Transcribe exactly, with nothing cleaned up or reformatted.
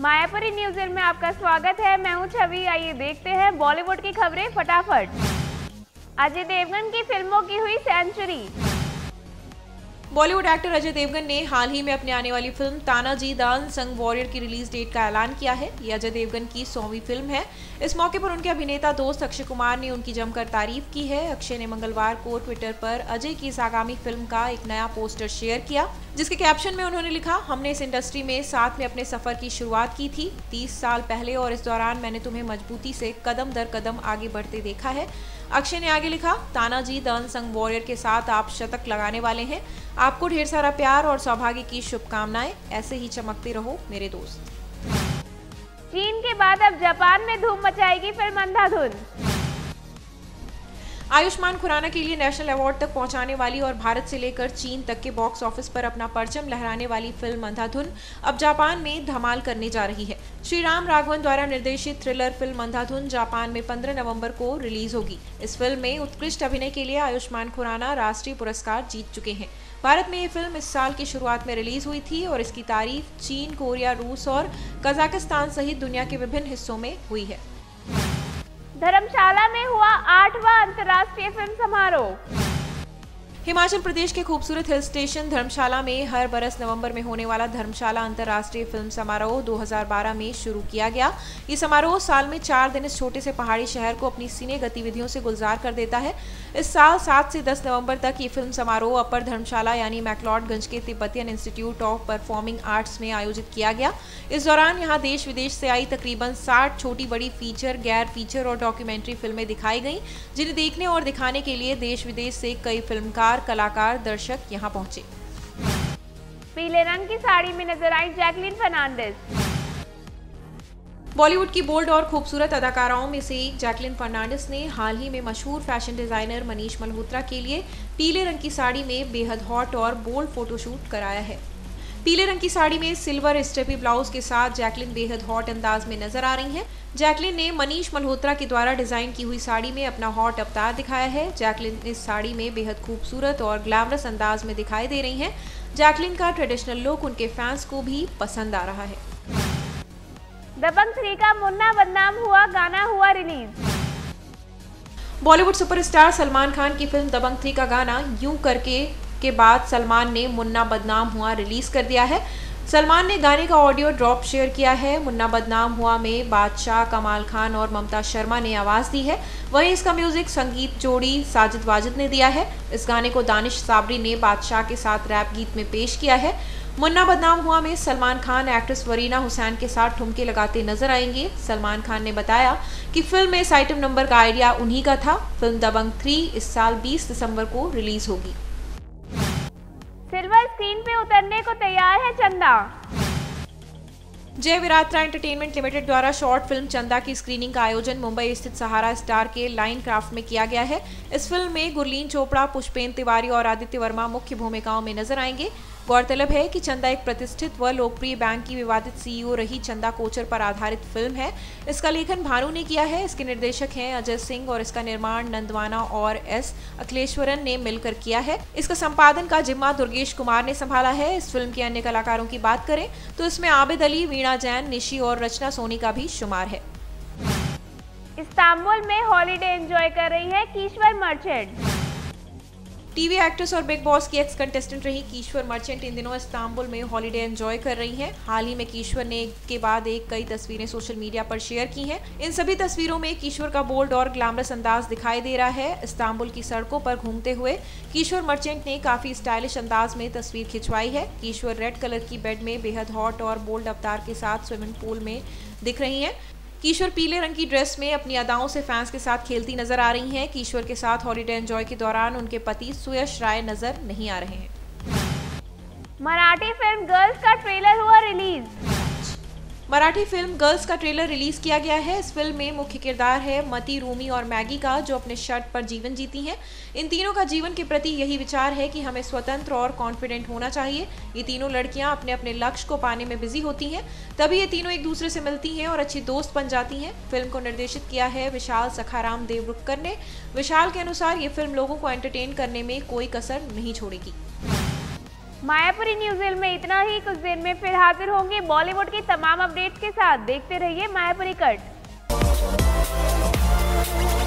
Mayapuri news में आपका स्वागत है। मैं हूं छवि। आइए देखते हैं बॉलीवुड की खबरें फटाफट। अजय देवगन की फिल्मों की हुई century. Bollywood actor Ajay Devgan ने हाल ही में अपनी आने वाली film Tanaji the unsung warrior की रिलीज डेट का ऐलान किया है। ये अजय देवगन की सौवीं फिल्म है। इस मौके पर उनके अभिनेता दोस्त अक्षय कुमार ने उनकी जमकर तारीफ की है। अक्षय ने मंगलवार को ट्विटर पर अजय की इस आगामी फिल्म का एक नया पोस्टर शेयर किया, जिसके कैप्शन में उन्होंने लिखा, हमने इस इंडस्ट्री में साथ में अपने सफर की शुरुआत की थी तीस साल पहले और इस दौरान मैंने तुम्हें मजबूती से कदम दर कदम आगे बढ़ते देखा है। अक्षय ने आगे लिखा, तानाजी द अनसंग वॉरियर के साथ आप शतक लगाने वाले हैं। आपको ढेर सारा प्यार और सौभाग्य की शुभकामनाएं। ऐसे ही चमकते रहो मेरे दोस्त। चीन के बाद अब जापान में धूम मचाएगी फिल्म अंधाधुन। आयुष्मान खुराना के लिए नेशनल अवार्ड तक पहुंचाने वाली और भारत से लेकर चीन तक के बॉक्स ऑफिस पर अपना परचम लहराने वाली फिल्म अंधाधुन अब जापान में धमाल करने जा रही है। श्री राम राघवन द्वारा निर्देशित थ्रिलर फिल्म अंधाधुन जापान में पंद्रह नवंबर को रिलीज होगी। इस फिल्म में उत्कृष्ट अभिनय के लिए आयुष्मान खुराना राष्ट्रीय पुरस्कार जीत चुके हैं। भारत में ये फिल्म इस साल की शुरुआत में रिलीज हुई थी और इसकी तारीफ चीन, कोरिया, रूस और कजाकिस्तान सहित दुनिया के विभिन्न हिस्सों में हुई है। धर्मशाला में हुआ आठवां अंतर्राष्ट्रीय फिल्म समारोह। हिमाचल प्रदेश के खूबसूरत हिल स्टेशन धर्मशाला में हर बरस नवंबर में होने वाला धर्मशाला अंतर्राष्ट्रीय फिल्म समारोह दो हज़ार बारह में शुरू किया गया। ये समारोह साल में चार दिन इस छोटे से पहाड़ी शहर को अपनी सिने गतिविधियों से गुलजार कर देता है। इस साल सात से दस नवंबर तक ये फिल्म समारोह अपर धर्मशाला यानी मैक्लॉडगंज के Tibetan institute of performing arts में आयोजित किया गया। इस दौरान यहाँ देश विदेश से आई तकरीबन साठ छोटी बड़ी फीचर, गैर फीचर और डॉक्यूमेंट्री फिल्में दिखाई गईं, जिन्हें देखने और दिखाने के लिए देश विदेश से कई फिल्मकार, कलाकार, दर्शक यहां पहुंचे। पीले रंग की साड़ी में नजर आई जैकलीन फर्नांडिस। बॉलीवुड की बोल्ड और खूबसूरत अदाकाराओं में से एक जैकलीन फर्नांडिस ने हाल ही में मशहूर फैशन डिजाइनर मनीष मल्होत्रा के लिए पीले रंग की साड़ी में बेहद हॉट और बोल्ड फोटोशूट कराया है। पीले रंग की साड़ी में सिल्वर स्टेपी ब्लाउज के साथ जैकलीन बेहद हॉट अंदाज में नजर आ रही हैं। जैकलीन ने मनीष मल्होत्रा के द्वारा डिजाइन की हुई साड़ी में अपना हॉट अवतार दिखाया है। जैकलीन इस साड़ी में बेहद खूबसूरत और ग्लैमरस अंदाज में दिखाई दे रही हैं। जैकलीन का ट्रेडिशनल लुक उनके फैंस को भी पसंद आ रहा है। दबंग थ्री का मुन्ना बदनाम हुआ गाना हुआ release. Bollywood superstar Salman Khan की फिल्म दबंग थ्री का गाना यूं करके के बाद सलमान ने मुन्ना बदनाम हुआ रिलीज कर दिया है। सलमान ने गाने का ऑडियो ड्रॉप शेयर किया है। मुन्ना बदनाम हुआ में बादशाह, कमाल खान और ममता शर्मा ने आवाज दी है। वहीं इसका म्यूजिक संगीत जोड़ी साजिद वाजिद ने दिया है। इस गाने को दानिश साबरी ने बादशाह के साथ रैप गीत में पेश किया है। मुन्ना बदनाम हुआ में सलमान खान एक्ट्रेस वरीना हुसैन के साथ ठुमके लगाते नजर आएंगे। सलमान खान ने बताया कि फिल्म में इस आइटम नंबर का आइडिया उन्हीं का था। फिल्म दबंग थ्री इस साल बीस दिसंबर को रिलीज होगी। सिल्वर स्क्रीन पे उतरने को तैयार है चंदा। जय विरात्रा एंटरटेनमेंट लिमिटेड द्वारा शॉर्ट फिल्म चंदा की स्क्रीनिंग का आयोजन मुंबई स्थित सहारा स्टार के लाइन क्राफ्ट में किया गया है। इस फिल्म में गुरलीन चोपड़ा, पुष्पेन तिवारी और आदित्य वर्मा मुख्य भूमिकाओं में नजर आएंगे। गौरतलब है कि चंदा एक प्रतिष्ठित व लोकप्रिय बैंक की विवादित सीईओ रही चंदा कोचर पर आधारित फिल्म है। इसका लेखन भानु ने किया है। इसके निर्देशक हैं अजय सिंह और इसका निर्माण नंदवाना और एस अखिलेश्वरन ने मिलकर किया है। इसका संपादन का जिम्मा दुर्गेश कुमार ने संभाला है। इस फिल्म के अन्य कलाकारों की बात करें तो इसमें आबिद अली, वीणा जैन, निशी और रचना सोनी का भी शुमार है। इस्तांबुल में हॉलीडे एंजॉय कर रही है कीश्वर मर्चेंट। टीवी एक्ट्रेस और बिग बॉस की एक्स कंटेस्टेंट रही कीश्वर मर्चेंट इन दिनों इस्तांबुल में हॉलीडे एंजॉय कर रही हैं। हाल ही में कीश्वर ने एक के बाद एक कई तस्वीरें सोशल मीडिया पर शेयर की हैं। इन सभी तस्वीरों में कीश्वर का बोल्ड और ग्लैमरस अंदाज दिखाई दे रहा है। इस्तांबुल की सड़कों पर घूमते हुए कीश्वर मर्चेंट ने काफी स्टाइलिश अंदाज में तस्वीर खिंचवाई है। कीश्वर रेड कलर की बेड में बेहद हॉट और बोल्ड अवतार के साथ स्विमिंग पूल में दिख रही हैं। कीश्वर पीले रंग की ड्रेस में अपनी अदाओं से फैंस के साथ खेलती नजर आ रही हैं। कीश्वर के साथ हॉलीडे एंजॉय के दौरान उनके पति सुयश राय नजर नहीं आ रहे हैं। मराठी फिल्म गर्ल्स का ट्रेलर हुआ रिलीज। मराठी फिल्म गर्ल्स का ट्रेलर रिलीज किया गया है। इस फिल्म में मुख्य किरदार है मती, रूमी और मैगी का, जो अपने शर्त पर जीवन जीती हैं। इन तीनों का जीवन के प्रति यही विचार है कि हमें स्वतंत्र और कॉन्फिडेंट होना चाहिए। ये तीनों लड़कियां अपने अपने लक्ष्य को पाने में बिजी होती हैं, तभी ये तीनों एक दूसरे से मिलती हैं और अच्छी दोस्त बन जाती हैं। फिल्म को निर्देशित किया है विशाल सखाराम देवरुखकर ने। विशाल के अनुसार ये फिल्म लोगों को एंटरटेन करने में कोई कसर नहीं छोड़ेगी। मायापुरी न्यूज़ में इतना ही। कुछ देर में फिर हाजिर होंगे बॉलीवुड की तमाम अपडेट्स के साथ। देखते रहिए मायापुरी कट।